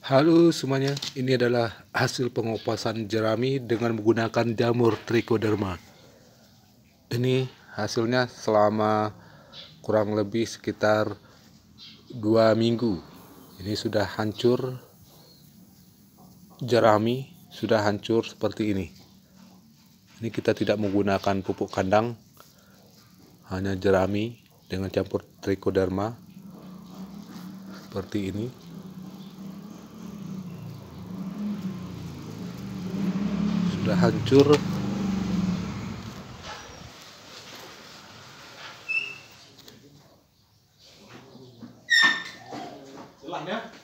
Halo semuanya, ini adalah hasil pengopasan jerami dengan menggunakan jamur trichoderma. Ini hasilnya selama kurang lebih sekitar 2 minggu. Ini sudah hancur, jerami sudah hancur seperti ini. Ini kita tidak menggunakan pupuk kandang, hanya jerami dengan campur trichoderma seperti ini. Sudah hancur. Istilahnya